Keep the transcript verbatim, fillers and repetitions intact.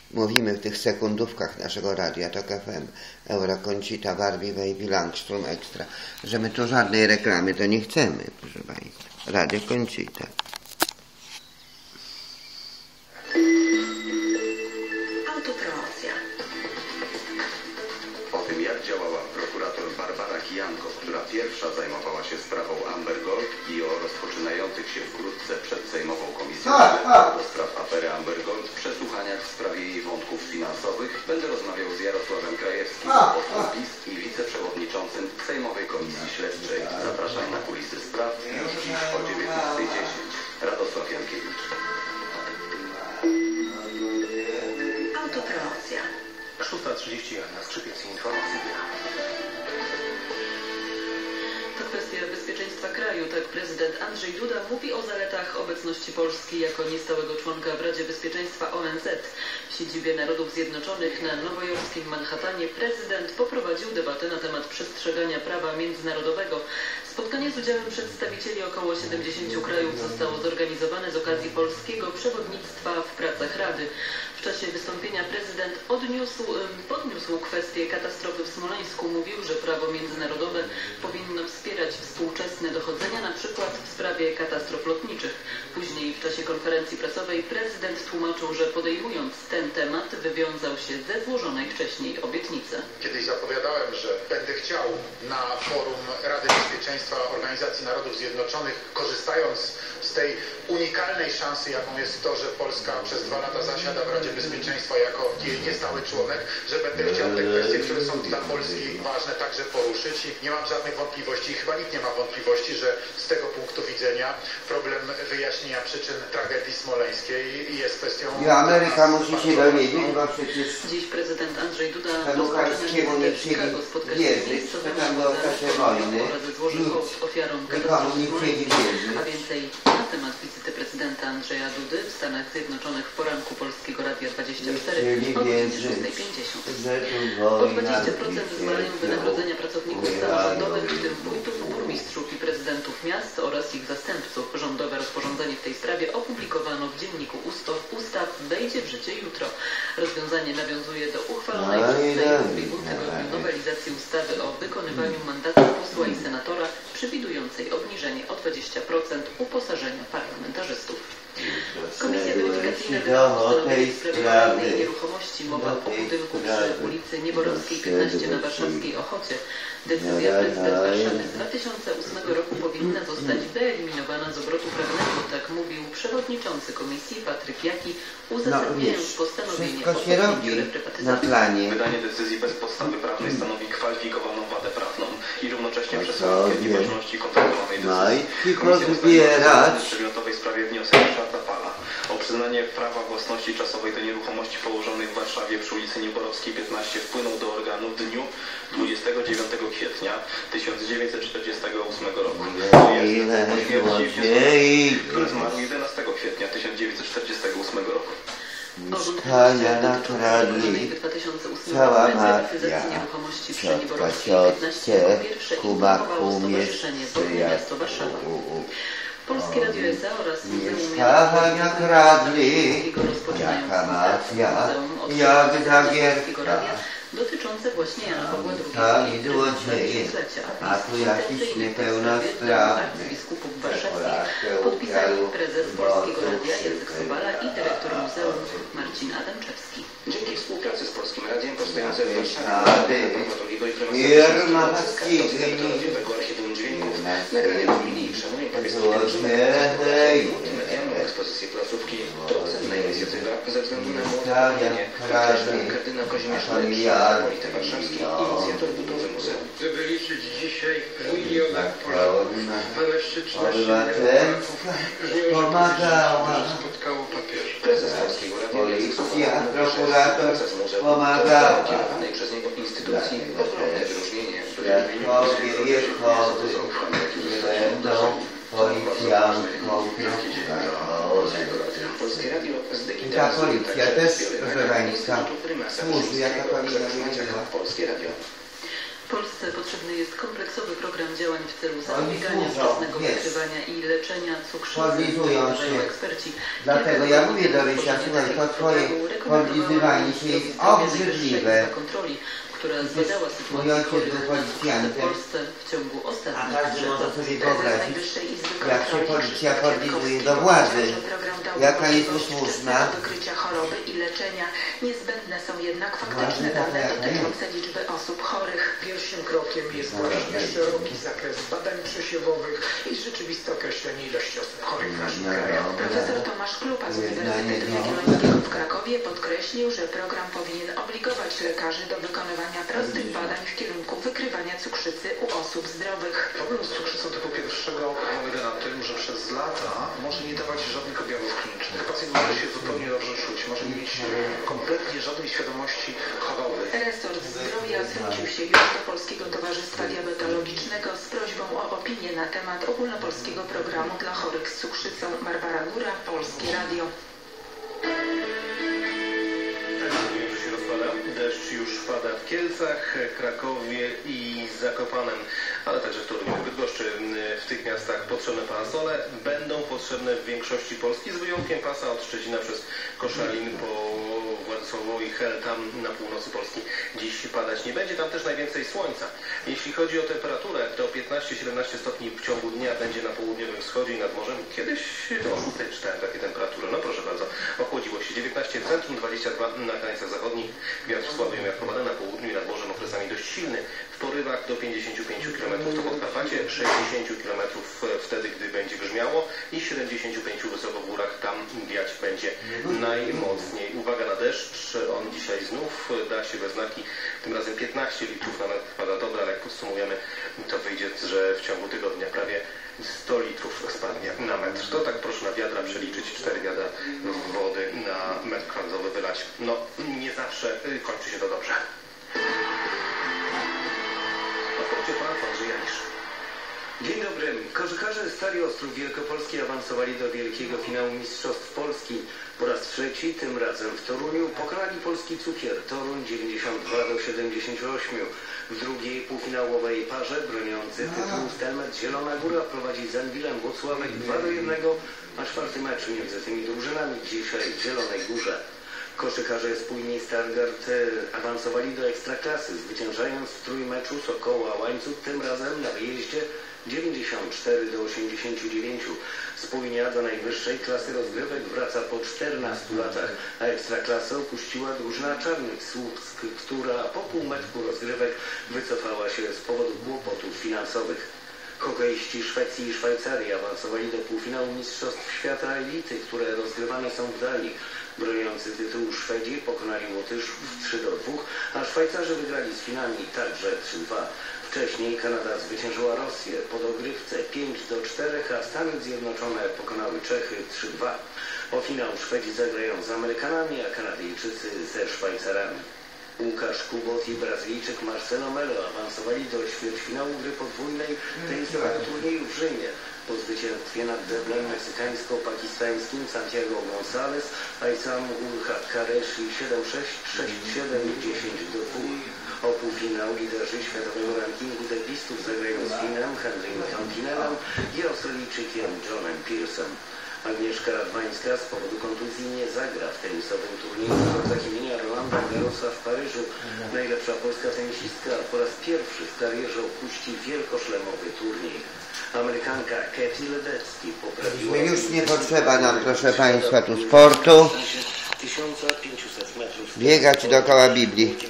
mówimy w tych sekundówkach naszego radia Tok F M, Euro Concita, Barbie, Baby, Langstrom Extra, że my tu żadnej reklamy to nie chcemy, proszę Państwa. Radio Concita. Autopromocja. O tym, jak działała prokurator Barbara Kijanko, która pierwsza zajmowała się sprawą Amber Gold, i o rozpoczynających się wkrótce przedsejmową komisją do spraw afery Amber Gold przesłuchaniach w sprawie jej wątków finansowych, będę rozmawiał z Jarosławem Krajewskim, posłem PiS i wiceprzewodniczącym Sejmowej Komisji Śledczej. Zapraszam na kulisy spraw już dziś o dziewiętnastej dziesięć. Radosław Jankiewicz. Autopromocja. szósta trzydzieści jeden, Skrzypiec, informacje. To kwestia bezpieczeństwa kraju. Tak prezydent Andrzej Duda mówi o zaletach obecności Polski jako niestałego członka w Radzie Bezpieczeństwa O N Z. W siedzibie Narodów Zjednoczonych na nowojorskim Manhattanie prezydent poprowadził debatę na temat przestrzegania prawa międzynarodowego. Spotkanie z udziałem przedstawicieli około siedemdziesięciu krajów zostało zorganizowane z okazji polskiego przewodnictwa w pracach Rady. W czasie wystąpienia prezydent odniósł, podniósł kwestię katastrofy w Smoleńsku. Mówił, że prawo międzynarodowe powinno wspierać współczesne dochodzenia, na przykład w sprawie katastrof lotniczych. Później w czasie konferencji prasowej prezydent tłumaczył, że podejmując ten temat wywiązał się ze złożonej wcześniej obietnicy. Kiedyś zapowiadałem, że będę chciał na forum Rady Bezpieczeństwa Organizacji Narodów Zjednoczonych, korzystając z tej unikalnej szansy, jaką jest to, że Polska przez dwa lata zasiada w Radzie Bezpieczeństwa jako jej niestały członek, że będę chciał te kwestie, które są dla Polski ważne, także poruszyć i nie mam żadnych wątpliwości i chyba nikt nie ma wątpliwości, że z tego punktu widzenia problem wyjaśnienia przyczyn tragedii smoleńskiej jest kwestią... I Ameryka musi się dowiedzieć, bo przecież Dziś prezydent Andrzej Duda Lukaszkiemu nie chcieli wierzyć, że tam było w czasie wojny, nikomu nie chcieli wierzyć. A więcej na temat wizyty prezydenta Andrzeja Dudy w Stanach Zjednoczonych w poranku Polskiego Radia dwadzieścia cztery o godzinie szóstej pięćdziesiąt. O dwadzieścia procent zmalają wynagrodzenia pracowników samorządowych, w tym wójtów, burmistrzów i prezydentów miast oraz ich zastępców. Rządowe rozporządzenie w tej sprawie opublikowano w Dzienniku Ustaw, wejdzie w życie jutro. Rozwiązanie nawiązuje do uchwalonej przez Sejm w ubiegłym tygodniu nowelizacji ustawy o wykonywaniu mandatu posła i senatora, przewidującej obniżenie o dwadzieścia procent uposażenia parlamentarzystów. Komisja weryfikacyjna postanowiła w sprawie kolejnej nieruchomości. Mowa o budynku przy ulicy Nieborowskiej piętnaście na warszawskiej Ochocie. Decyzja prezydenta Warszawy z dwa tysiące ósmego roku powinna zostać wyeliminowana z obrotu prawnego, tak mówił przewodniczący komisji Patryk Jaki, uzasadniając no, postanowienie wszystko się robi na planie. Wydanie decyzji bez podstawy prawnej stanowi kwalifikowaną wadę prawną i równocześnie przesłankę nieważności kontrolowanej decyzji. Komisja uzbierać w przedmiotowej sprawie wniosek Ryszarda Pala o przyznanie prawa własności czasowej do nieruchomości położonych w Warszawie przy ulicy Nieborowskiej piętnaście wpłynął do organu w dniu dwudziestego dziewiątego kwietnia tysiąc dziewięćset czterdziestego ósmego roku. Który zmarł jedenastego kwietnia tysiąc dziewięćset czterdziestego ósmego roku. Mieszkania nakradli, cała mafia, ciotka ciotce, Kuba kumie, przyjaciół. Polskie Radio S A oraz Mieszkania kradli, jaka mafia, jak zagierka. Dotyczące właśnie Jana Pawła drugiego. Tam złodzieje, a tu jakiś niepełnosprawny. Biskupów warszawskich podpisali prezes Polskiego Radia Jacek Sobala i dyrektor muzeum Marcin Adamczewski. Dzięki współpracy z Polskim Radiem powstające w Warszawie Irma Paskidzi, archiwum dźwięków, nagrania opinii i przemówień papieskich ekspozycję placówki to cenna inicjatywa ze względu na młodowanie kardynał Kazimierz Lepszy, metropolita warszawski, inicjator budowy muzeum. Żeby liczyć dzisiaj milionach Polaków, fantastyczne pomagała, spotkało papieża. Prezes Polskiego Radia policja, prokurator pomagała, kierowanej przez niego instytucji ogromne wyróżnienie, które świadkowie Jehody nie będą policjantką Polskie Radio i ta policja też, proszę Państwa, służy, jaka powinna być. Polskie Radio. Polsce potrzebny jest kompleksowy program działań w celu zapobiegania wczesnego wykrywania i leczenia cukrzycy, uważają eksperci. Dlatego ja mówię do Rysia, słuchaj, to twoje podlizywanie się jest obrzydliwe. Która zbadała sytuację chorych w Polsce w ciągu ostatnich trzech lat. Sobie wyobrazić, jak się policja podlizuje do władzy, jaka jest usłużna. Do wykrycia choroby i leczenia niezbędne są jednak faktyczne dane dotyczące liczby osób chorych. Pierwszym krokiem jest właśnie szeroki zakres badań przesiewowych i rzeczywiste określenie ilości osób chorych w naszym kraju. Profesor Tomasz Klupa z Uniwersytetu Jagiellońskiego w Krakowie podkreślił, że program powinien obligować lekarzy do wykonywania prostych badań w kierunku wykrywania cukrzycy u osób zdrowych. Problem z cukrzycą typu pierwszego polega na tym, że przez lata może nie dawać żadnych objawów klinicznych. Pacjent może się zupełnie dobrze czuć, może nie mieć kompletnie żadnej świadomości choroby. Resort Zdrowia zwrócił się już do Polskiego Towarzystwa Diabetologicznego z prośbą o opinię na temat ogólnopolskiego programu dla chorych z cukrzycą. Barbara Góra, Polskie Radio. Deszcz już pada w Kielcach, Krakowie i Zakopanem, ale także w Toruniu, Bydgoszczy. W tych miastach potrzebne parasole będą potrzebne w większości Polski, z wyjątkiem pasa od Szczecina przez Koszalin po Władysławowo i Hel, tam na północy Polski dziś padać nie będzie. Tam też najwięcej słońca. Jeśli chodzi o temperaturę, to piętnaście siedemnaście stopni w ciągu dnia będzie na południowym wschodzie i nad morzem. Kiedyś o szóstej czytałem takie temperatury. No proszę bardzo, ochłodziło się. dziewiętnaście w centrum, dwadzieścia dwa na krańcach zachodnich. Wiatr słaby umiarkowany na południu i nad morzem okresami dość silny. W porywach do pięćdziesięciu pięciu kilometrów to Podkarpacie, sześćdziesięciu kilometrów wtedy, gdy będzie grzmiało i siedemdziesięciu pięciu wysoko w górach, tam wiać będzie najmocniej. Uwaga na deszcz, on dzisiaj znów da się we znaki, tym razem piętnaście litrów na metr kwadratowy, ale jak podsumujemy, to wyjdzie, że w ciągu tygodnia prawie sto litrów spadnie na metr. To tak proszę na wiadra przeliczyć, cztery wiadra wody na metr kwadratowy wylać. No, nie zawsze kończy się to dobrze. Dzień dobry. Koszykarze Stali Ostrów Wielkopolski awansowali do wielkiego finału Mistrzostw Polski. Po raz trzeci, tym razem w Toruniu, pokonali polski cukier Toruń dziewięćdziesiąt dwa do siedemdziesięciu ośmiu. W drugiej półfinałowej parze broniący tytułu Stelmet Zielona Góra prowadzi z Anwilem Włocławek dwa do jednego, a czwarty mecz między tymi drużynami dzisiaj w Zielonej Górze. Koszykarze spójni Stargard awansowali do Ekstraklasy, zwyciężając w trójmeczu Sokoła Łańcut, tym razem na wyjeździe dziewięćdziesiąt cztery do osiemdziesięciu dziewięciu. Spójnia do najwyższej klasy rozgrywek wraca po czternastu latach, a Ekstraklasę opuściła drużyna Czarnych Słupsk, która po półmetku rozgrywek wycofała się z powodu kłopotów finansowych. Hokeiści Szwecji i Szwajcarii awansowali do półfinału Mistrzostw Świata Elity, które rozgrywane są w Danii. Broniący tytułu Szwedzi pokonali Łotyszów trzy do dwóch, a Szwajcarzy wygrali z Finami także trzy dwa. Wcześniej Kanada zwyciężyła Rosję po dogrywce pięć do czterech, a Stany Zjednoczone pokonały Czechy trzy dwa. O finał Szwedzi zagrają z Amerykanami, a Kanadyjczycy ze Szwajcarami. Łukasz Kubot i Brazylijczyk Marcelo Melo awansowali do ćwierćfinału gry podwójnej tenisowego turnieju w Rzymie. Po zwycięstwie nad deblem meksykańsko-pakistańskim Santiago González, Aysam Ul-Kareshi siedem sześć, sześć siedem i dziesięć do dwóch. O półfinał liderzy światowego rankingu debistów zagrają z Finem Henrym Fantinelem i Australijczykiem Johnem Pearsem. Agnieszka Radwańska z powodu kontuzji nie zagra w tenisowym turnieju w sportach imienia Rolanda Garrosa w Paryżu. Najlepsza polska tenisistka po raz pierwszy w karierze opuści wielkoszlemowy turniej. Amerykanka Katie Ledecky poprawiła... Już nie potrzeba nam, proszę Państwa, tu sportu. tysiąc pięćset metrów. Biegać dookoła Biblii.